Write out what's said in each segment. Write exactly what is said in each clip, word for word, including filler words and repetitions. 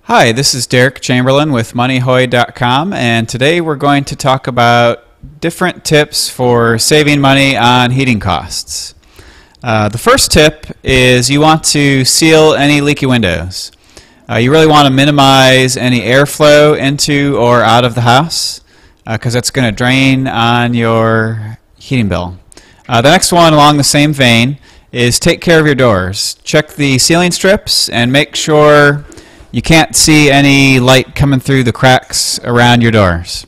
Hi, this is Derek Chamberlain with money hoy dot com, and today we're going to talk about different tips for saving money on heating costs. Uh, the first tip is you want to seal any leaky windows. Uh, you really want to minimize any airflow into or out of the house because uh, that's going to drain on your heating bill. Uh, the next one along the same vein is take care of your doors. Check the ceiling strips and make sure you can't see any light coming through the cracks around your doors.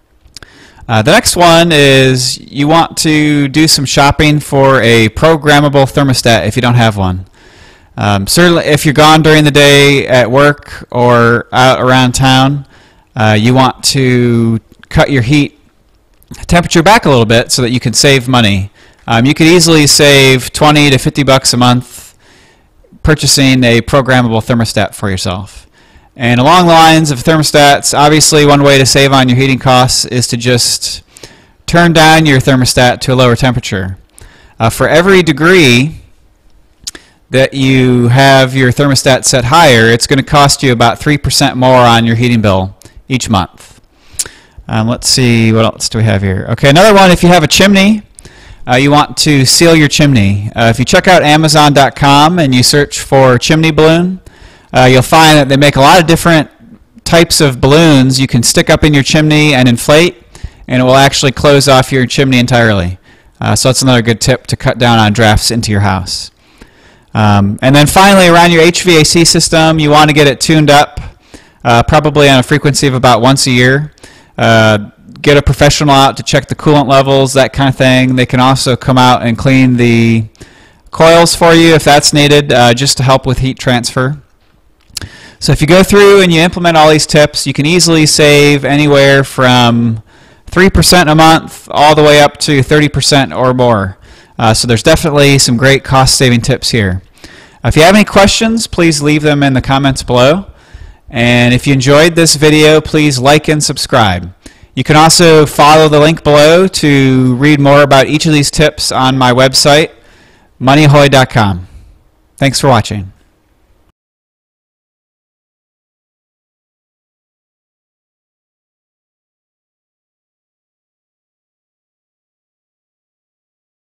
Uh, the next one is you want to do some shopping for a programmable thermostat if you don't have one. Um, certainly if you're gone during the day at work or out around town, uh, you want to cut your heat temperature back a little bit so that you can save money. Um, you could easily save twenty to fifty bucks a month purchasing a programmable thermostat for yourself. And along the lines of thermostats, obviously one way to save on your heating costs is to just turn down your thermostat to a lower temperature. Uh, for every degree that you have your thermostat set higher, it's going to cost you about three percent more on your heating bill each month. Um, let's see, what else do we have here? Okay, another one, if you have a chimney, Uh, you want to seal your chimney. Uh, if you check out amazon dot com and you search for chimney balloon, uh, you'll find that they make a lot of different types of balloons you can stick up in your chimney and inflate, and it will actually close off your chimney entirely. Uh, so that's another good tip to cut down on drafts into your house. Um, and then finally, around your H V A C system, you want to get it tuned up, uh, probably on a frequency of about once a year. Uh, get a professional out to check the coolant levels, that kind of thing. They can also come out and clean the coils for you if that's needed, uh, just to help with heat transfer. So if you go through and you implement all these tips, you can easily save anywhere from three percent a month all the way up to thirty percent or more. Uh, so there's definitely some great cost-saving tips here. Uh, if you have any questions, please leave them in the comments below. And if you enjoyed this video, please like and subscribe. You can also follow the link below to read more about each of these tips on my website, money hoy dot com. Thanks for watching.